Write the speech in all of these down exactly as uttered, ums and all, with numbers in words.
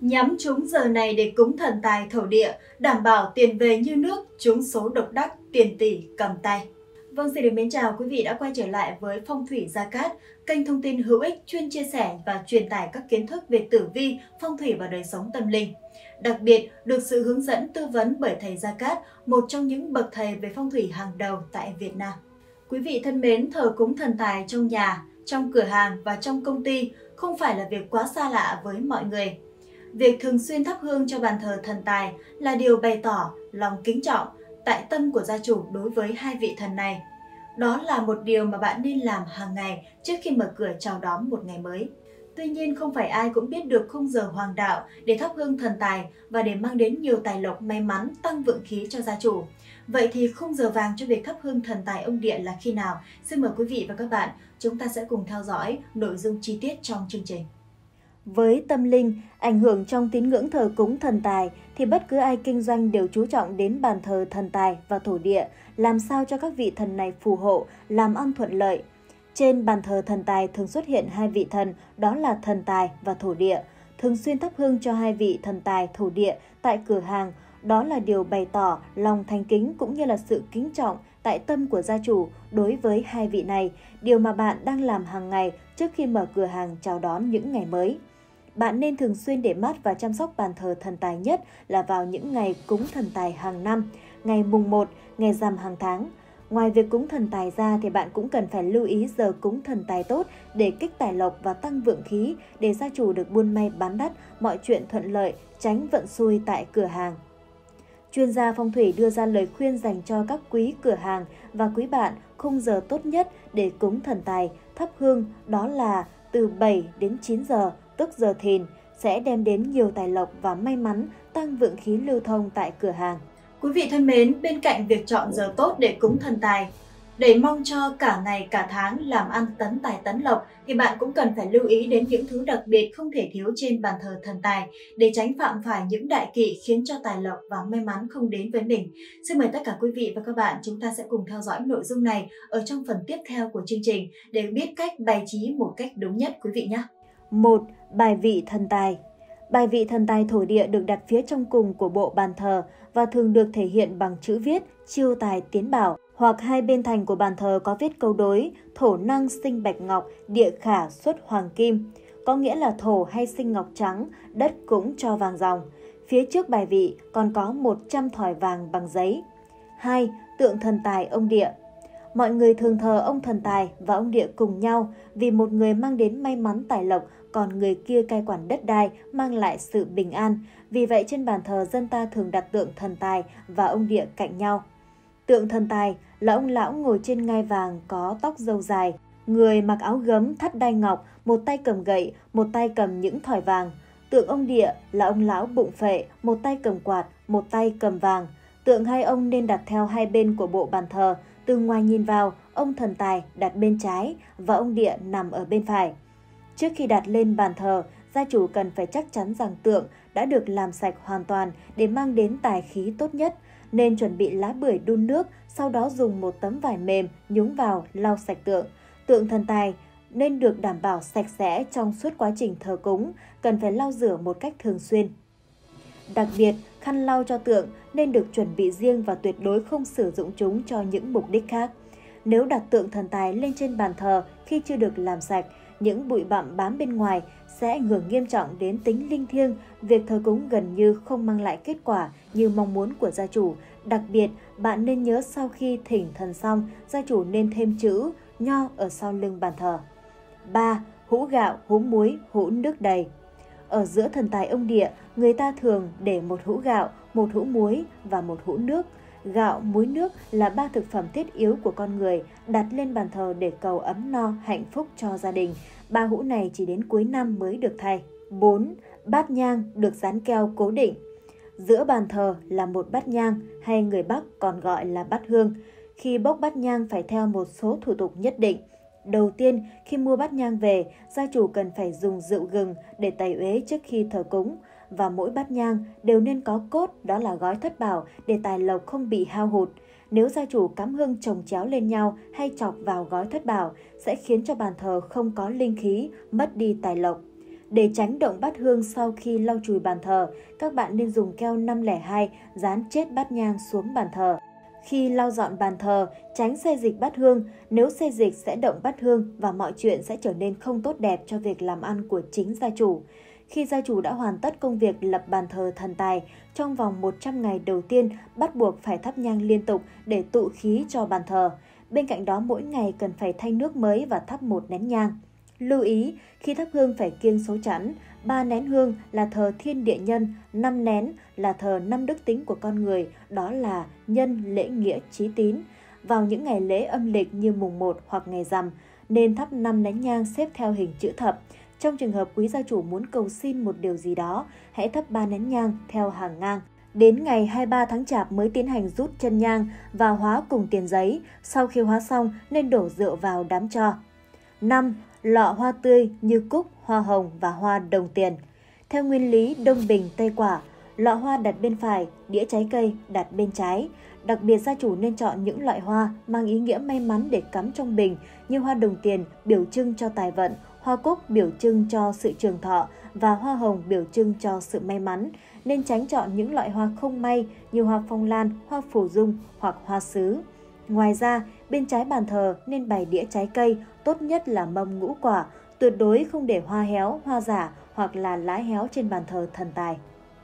Nhắm trúng giờ này để cúng thần tài thổ địa, đảm bảo tiền về như nước, trúng số độc đắc, tiền tỷ cầm tay. Vâng, xin được mến chào quý vị đã quay trở lại với Phong thủy Gia Cát, kênh thông tin hữu ích chuyên chia sẻ và truyền tải các kiến thức về tử vi, phong thủy và đời sống tâm linh. Đặc biệt, được sự hướng dẫn tư vấn bởi thầy Gia Cát, một trong những bậc thầy về phong thủy hàng đầu tại Việt Nam. Quý vị thân mến, thờ cúng thần tài trong nhà, trong cửa hàng và trong công ty không phải là việc quá xa lạ với mọi người. Việc thường xuyên thắp hương cho bàn thờ thần tài là điều bày tỏ lòng kính trọng, tại tâm của gia chủ đối với hai vị thần này. Đó là một điều mà bạn nên làm hàng ngày trước khi mở cửa chào đón một ngày mới. Tuy nhiên, không phải ai cũng biết được khung giờ hoàng đạo để thắp hương thần tài và để mang đến nhiều tài lộc may mắn, tăng vượng khí cho gia chủ. Vậy thì khung giờ vàng cho việc thắp hương thần tài ông địa là khi nào? Xin mời quý vị và các bạn, chúng ta sẽ cùng theo dõi nội dung chi tiết trong chương trình. Với tâm linh, ảnh hưởng trong tín ngưỡng thờ cúng thần tài thì bất cứ ai kinh doanh đều chú trọng đến bàn thờ thần tài và thổ địa, làm sao cho các vị thần này phù hộ, làm ăn thuận lợi. Trên bàn thờ thần tài thường xuất hiện hai vị thần, đó là thần tài và thổ địa. Thường xuyên thắp hương cho hai vị thần tài thổ địa tại cửa hàng, đó là điều bày tỏ lòng thành kính cũng như là sự kính trọng tại tâm của gia chủ đối với hai vị này, điều mà bạn đang làm hàng ngày trước khi mở cửa hàng chào đón những ngày mới. Bạn nên thường xuyên để mắt và chăm sóc bàn thờ thần tài nhất là vào những ngày cúng thần tài hàng năm, ngày mùng một, ngày rằm hàng tháng. Ngoài việc cúng thần tài ra thì bạn cũng cần phải lưu ý giờ cúng thần tài tốt để kích tài lộc và tăng vượng khí, để gia chủ được buôn may bán đắt, mọi chuyện thuận lợi, tránh vận xui tại cửa hàng. Chuyên gia phong thủy đưa ra lời khuyên dành cho các quý cửa hàng và quý bạn khung giờ tốt nhất để cúng thần tài, thắp hương đó là từ bảy đến chín giờ, tức giờ thìn, sẽ đem đến nhiều tài lộc và may mắn, tăng vượng khí lưu thông tại cửa hàng. Quý vị thân mến, bên cạnh việc chọn giờ tốt để cúng thần tài, để mong cho cả ngày cả tháng làm ăn tấn tài tấn lộc, thì bạn cũng cần phải lưu ý đến những thứ đặc biệt không thể thiếu trên bàn thờ thần tài để tránh phạm phải những đại kỵ khiến cho tài lộc và may mắn không đến với mình. Xin mời tất cả quý vị và các bạn, chúng ta sẽ cùng theo dõi nội dung này ở trong phần tiếp theo của chương trình để biết cách bài trí một cách đúng nhất quý vị nhé. một. Bài vị thần tài. Bài vị thần tài thổ địa được đặt phía trong cùng của bộ bàn thờ và thường được thể hiện bằng chữ viết chiêu tài tiến bảo, hoặc hai bên thành của bàn thờ có viết câu đối thổ năng sinh bạch ngọc, địa khả xuất hoàng kim, có nghĩa là thổ hay sinh ngọc trắng, đất cũng cho vàng ròng. Phía trước bài vị còn có một trăm thỏi vàng bằng giấy. hai. Tượng thần tài ông địa. Mọi người thường thờ ông thần tài và ông địa cùng nhau vì một người mang đến may mắn tài lộc, còn người kia cai quản đất đai mang lại sự bình an. Vì vậy trên bàn thờ dân ta thường đặt tượng thần tài và ông địa cạnh nhau. Tượng thần tài là ông lão ngồi trên ngai vàng có tóc râu dài, người mặc áo gấm thắt đai ngọc, một tay cầm gậy, một tay cầm những thỏi vàng. Tượng ông địa là ông lão bụng phệ, một tay cầm quạt, một tay cầm vàng. Tượng hai ông nên đặt theo hai bên của bộ bàn thờ. Từ ngoài nhìn vào, ông thần tài đặt bên trái và ông địa nằm ở bên phải. Trước khi đặt lên bàn thờ, gia chủ cần phải chắc chắn rằng tượng đã được làm sạch hoàn toàn để mang đến tài khí tốt nhất. Nên chuẩn bị lá bưởi đun nước, sau đó dùng một tấm vải mềm nhúng vào lau sạch tượng. Tượng thần tài nên được đảm bảo sạch sẽ trong suốt quá trình thờ cúng, cần phải lau rửa một cách thường xuyên. Đặc biệt, khăn lau cho tượng nên được chuẩn bị riêng và tuyệt đối không sử dụng chúng cho những mục đích khác. Nếu đặt tượng thần tài lên trên bàn thờ khi chưa được làm sạch, những bụi bặm bám bên ngoài sẽ ảnh hưởng nghiêm trọng đến tính linh thiêng, việc thờ cúng gần như không mang lại kết quả như mong muốn của gia chủ. Đặc biệt, bạn nên nhớ sau khi thỉnh thần xong, gia chủ nên thêm chữ nho ở sau lưng bàn thờ. ba. Hũ gạo, hũ muối, hũ nước đầy. Ở giữa thần tài ông địa, người ta thường để một hũ gạo, một hũ muối và một hũ nước. Gạo, muối, nước là ba thực phẩm thiết yếu của con người, đặt lên bàn thờ để cầu ấm no, hạnh phúc cho gia đình. Ba hũ này chỉ đến cuối năm mới được thay. bốn. Bát nhang được dán keo cố định. Giữa bàn thờ là một bát nhang, hay người Bắc còn gọi là bát hương. Khi bốc bát nhang phải theo một số thủ tục nhất định. Đầu tiên, khi mua bát nhang về, gia chủ cần phải dùng rượu gừng để tẩy uế trước khi thờ cúng. Và mỗi bát nhang đều nên có cốt, đó là gói thất bảo, để tài lộc không bị hao hụt. Nếu gia chủ cắm hương chồng chéo lên nhau hay chọc vào gói thất bảo, sẽ khiến cho bàn thờ không có linh khí, mất đi tài lộc. Để tránh động bát hương sau khi lau chùi bàn thờ, các bạn nên dùng keo năm không hai dán chết bát nhang xuống bàn thờ. Khi lau dọn bàn thờ, tránh xê dịch bát hương, nếu xê dịch sẽ động bát hương và mọi chuyện sẽ trở nên không tốt đẹp cho việc làm ăn của chính gia chủ. Khi gia chủ đã hoàn tất công việc lập bàn thờ thần tài, trong vòng một trăm ngày đầu tiên bắt buộc phải thắp nhang liên tục để tụ khí cho bàn thờ. Bên cạnh đó mỗi ngày cần phải thay nước mới và thắp một nén nhang. Lưu ý, khi thắp hương phải kiêng số chẵn, ba nén hương là thờ thiên địa nhân, năm nén là thờ năm đức tính của con người, đó là nhân, lễ, nghĩa, trí tín. Vào những ngày lễ âm lịch như mùng một hoặc ngày rằm, nên thắp năm nén nhang xếp theo hình chữ thập. Trong trường hợp quý gia chủ muốn cầu xin một điều gì đó, hãy thắp ba nén nhang theo hàng ngang. Đến ngày hai mươi ba tháng Chạp mới tiến hành rút chân nhang và hóa cùng tiền giấy. Sau khi hóa xong nên đổ rượu vào đám tro. năm. Lọ hoa tươi như cúc, hoa hồng và hoa đồng tiền. Theo nguyên lý Đông Bình Tây Quả, lọ hoa đặt bên phải, đĩa trái cây đặt bên trái. Đặc biệt gia chủ nên chọn những loại hoa mang ý nghĩa may mắn để cắm trong bình như hoa đồng tiền biểu trưng cho tài vận, hoa cúc biểu trưng cho sự trường thọ và hoa hồng biểu trưng cho sự may mắn. Nên tránh chọn những loại hoa không may như hoa phong lan, hoa phù dung hoặc hoa sứ. Ngoài ra, bên trái bàn thờ nên bày đĩa trái cây, tốt nhất là mâm ngũ quả, tuyệt đối không để hoa héo, hoa giả hoặc là lá héo trên bàn thờ thần tài.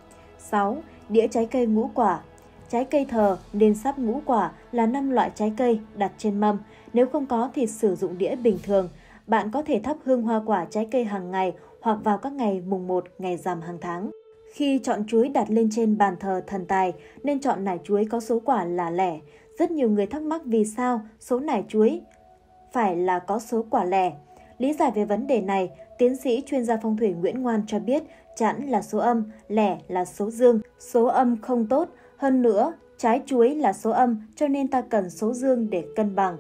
sáu. Đĩa trái cây ngũ quả. Trái cây thờ nên sắp ngũ quả là năm loại trái cây đặt trên mâm, nếu không có thì sử dụng đĩa bình thường. Bạn có thể thắp hương hoa quả trái cây hàng ngày hoặc vào các ngày mùng một, ngày rằm hàng tháng. Khi chọn chuối đặt lên trên bàn thờ thần tài, nên chọn nải chuối có số quả là lẻ. Rất nhiều người thắc mắc vì sao số nải chuối phải là có số quả lẻ. Lý giải về vấn đề này, tiến sĩ chuyên gia phong thủy Nguyễn Ngoan cho biết chẵn là số âm, lẻ là số dương, số âm không tốt. Hơn nữa, trái chuối là số âm cho nên ta cần số dương để cân bằng.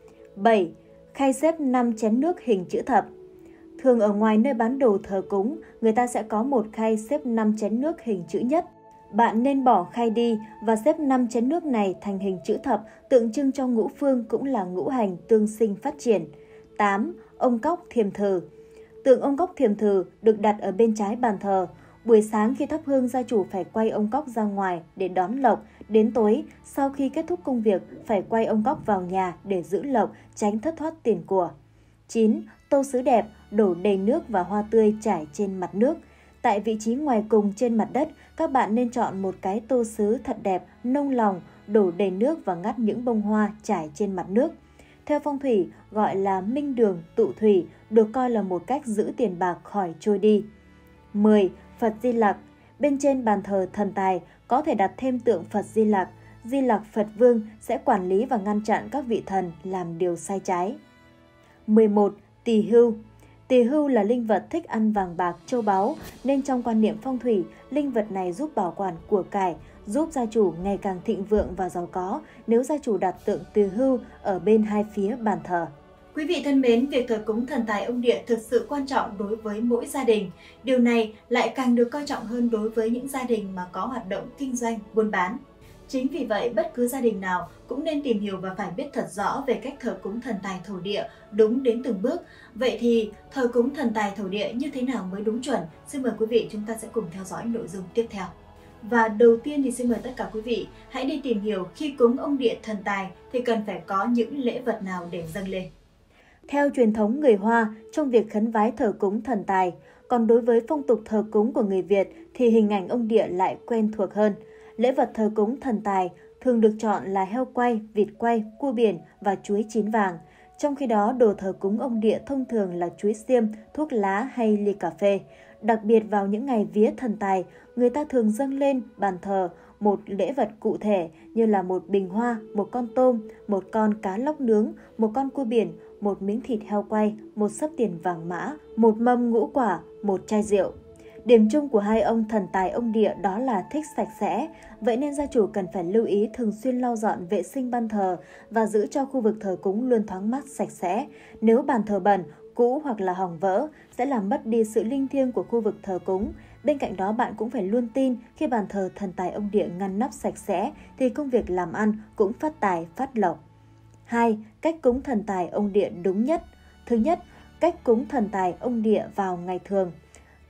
bảy. Khay xếp năm chén nước hình chữ thập. Thường ở ngoài nơi bán đồ thờ cúng, người ta sẽ có một khay xếp năm chén nước hình chữ nhất. Bạn nên bỏ khay đi và xếp năm chén nước này thành hình chữ thập, tượng trưng cho ngũ phương cũng là ngũ hành tương sinh phát triển. tám. Ông cóc thiềm thờ. Tượng ông cóc thiềm thờ được đặt ở bên trái bàn thờ. Buổi sáng khi thắp hương, gia chủ phải quay ông cóc ra ngoài để đón lộc. Đến tối, sau khi kết thúc công việc, phải quay ông cóc vào nhà để giữ lộc, tránh thất thoát tiền của. chín. Tô sứ đẹp, đổ đầy nước và hoa tươi trải trên mặt nước. Tại vị trí ngoài cùng trên mặt đất, các bạn nên chọn một cái tô sứ thật đẹp, nông lòng, đổ đầy nước và ngắt những bông hoa trải trên mặt nước. Theo phong thủy, gọi là minh đường tụ thủy, được coi là một cách giữ tiền bạc khỏi trôi đi. mười. Phật Di Lặc. Bên trên bàn thờ thần tài có thể đặt thêm tượng Phật Di Lặc. Di Lặc Phật Vương sẽ quản lý và ngăn chặn các vị thần làm điều sai trái. mười một. Tỳ hưu. Tỳ hưu là linh vật thích ăn vàng bạc châu báu, nên trong quan niệm phong thủy, linh vật này giúp bảo quản của cải, giúp gia chủ ngày càng thịnh vượng và giàu có nếu gia chủ đặt tượng tỳ hưu ở bên hai phía bàn thờ. Quý vị thân mến, việc thờ cúng thần tài ông địa thực sự quan trọng đối với mỗi gia đình. Điều này lại càng được coi trọng hơn đối với những gia đình mà có hoạt động kinh doanh, buôn bán. Chính vì vậy, bất cứ gia đình nào cũng nên tìm hiểu và phải biết thật rõ về cách thờ cúng thần tài thổ địa đúng đến từng bước. Vậy thì thờ cúng thần tài thổ địa như thế nào mới đúng chuẩn? Xin mời quý vị chúng ta sẽ cùng theo dõi nội dung tiếp theo. Và đầu tiên thì xin mời tất cả quý vị hãy đi tìm hiểu khi cúng ông địa thần tài thì cần phải có những lễ vật nào để dâng lên. Theo truyền thống người Hoa, trong việc khấn vái thờ cúng thần tài, còn đối với phong tục thờ cúng của người Việt thì hình ảnh ông địa lại quen thuộc hơn. Lễ vật thờ cúng thần tài thường được chọn là heo quay, vịt quay, cua biển và chuối chín vàng. Trong khi đó, đồ thờ cúng ông địa thông thường là chuối xiêm, thuốc lá hay ly cà phê. Đặc biệt vào những ngày vía thần tài, người ta thường dâng lên bàn thờ một lễ vật cụ thể như là một bình hoa, một con tôm, một con cá lóc nướng, một con cua biển, một miếng thịt heo quay, một xấp tiền vàng mã, một mâm ngũ quả, một chai rượu. Điểm chung của hai ông thần tài ông địa đó là thích sạch sẽ, vậy nên gia chủ cần phải lưu ý thường xuyên lau dọn vệ sinh ban thờ và giữ cho khu vực thờ cúng luôn thoáng mát sạch sẽ. Nếu bàn thờ bẩn, cũ hoặc là hỏng vỡ sẽ làm mất đi sự linh thiêng của khu vực thờ cúng. Bên cạnh đó, bạn cũng phải luôn tin khi bàn thờ thần tài ông địa ngăn nắp sạch sẽ thì công việc làm ăn cũng phát tài phát lộc. hai. Cách cúng thần tài ông địa đúng nhất. Thứ nhất, cách cúng thần tài ông địa vào ngày thường.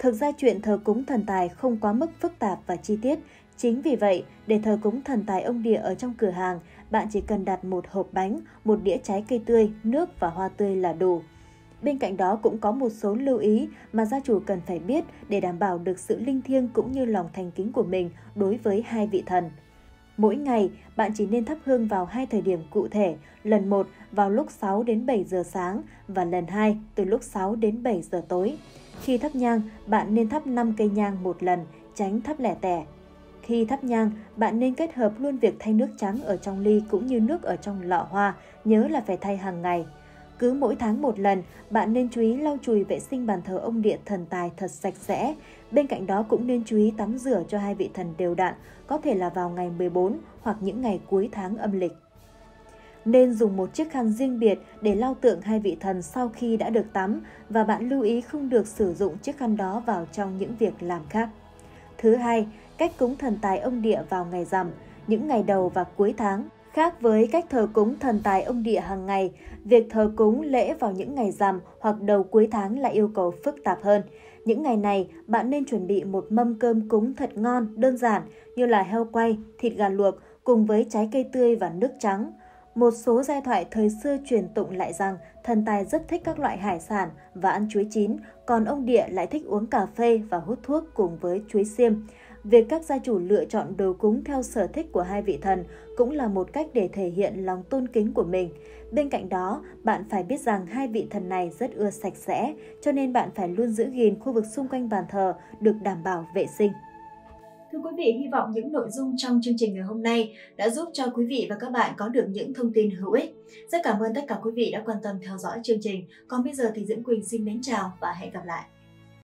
Thực ra chuyện thờ cúng thần tài không quá mức phức tạp và chi tiết. Chính vì vậy, để thờ cúng thần tài ông địa ở trong cửa hàng, bạn chỉ cần đặt một hộp bánh, một đĩa trái cây tươi, nước và hoa tươi là đủ. Bên cạnh đó cũng có một số lưu ý mà gia chủ cần phải biết để đảm bảo được sự linh thiêng cũng như lòng thành kính của mình đối với hai vị thần. Mỗi ngày, bạn chỉ nên thắp hương vào hai thời điểm cụ thể, lần một vào lúc sáu đến bảy giờ sáng và lần hai từ lúc sáu đến bảy giờ tối. Khi thắp nhang, bạn nên thắp năm cây nhang một lần, tránh thắp lẻ tẻ. Khi thắp nhang, bạn nên kết hợp luôn việc thay nước trắng ở trong ly cũng như nước ở trong lọ hoa, nhớ là phải thay hàng ngày. Cứ mỗi tháng một lần, bạn nên chú ý lau chùi vệ sinh bàn thờ ông địa thần tài thật sạch sẽ. Bên cạnh đó cũng nên chú ý tắm rửa cho hai vị thần đều đặn, có thể là vào ngày mười bốn hoặc những ngày cuối tháng âm lịch. Nên dùng một chiếc khăn riêng biệt để lau tượng hai vị thần sau khi đã được tắm và bạn lưu ý không được sử dụng chiếc khăn đó vào trong những việc làm khác. Thứ hai, cách cúng thần tài ông địa vào ngày rằm, những ngày đầu và cuối tháng. Khác với cách thờ cúng thần tài ông địa hàng ngày, việc thờ cúng lễ vào những ngày rằm hoặc đầu cuối tháng lại yêu cầu phức tạp hơn. Những ngày này, bạn nên chuẩn bị một mâm cơm cúng thật ngon, đơn giản như là heo quay, thịt gà luộc cùng với trái cây tươi và nước trắng. Một số giai thoại thời xưa truyền tụng lại rằng thần tài rất thích các loại hải sản và ăn chuối chín, còn ông địa lại thích uống cà phê và hút thuốc cùng với chuối xiêm. Việc các gia chủ lựa chọn đồ cúng theo sở thích của hai vị thần cũng là một cách để thể hiện lòng tôn kính của mình. Bên cạnh đó, bạn phải biết rằng hai vị thần này rất ưa sạch sẽ, cho nên bạn phải luôn giữ gìn khu vực xung quanh bàn thờ được đảm bảo vệ sinh. Thưa quý vị, hy vọng những nội dung trong chương trình ngày hôm nay đã giúp cho quý vị và các bạn có được những thông tin hữu ích. Rất cảm ơn tất cả quý vị đã quan tâm theo dõi chương trình. Còn bây giờ thì Diễm Quỳnh xin mến chào và hẹn gặp lại.